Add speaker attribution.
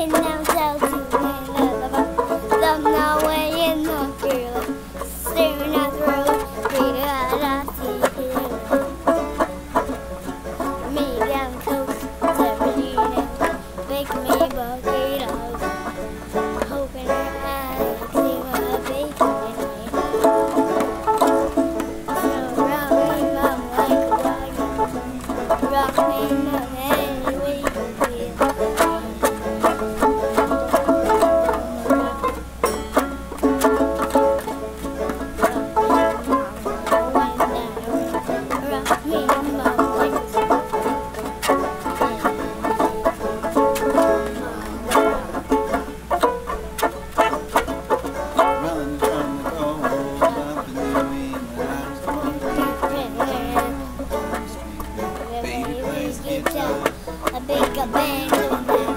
Speaker 1: in now, so to love no way in the girl, staring at the road, reading out I see me down coast, Sabrina, make me burritos, hoping I see my bacon. So rock me mom like a wagon, rock me mom any way you feel. A big bang.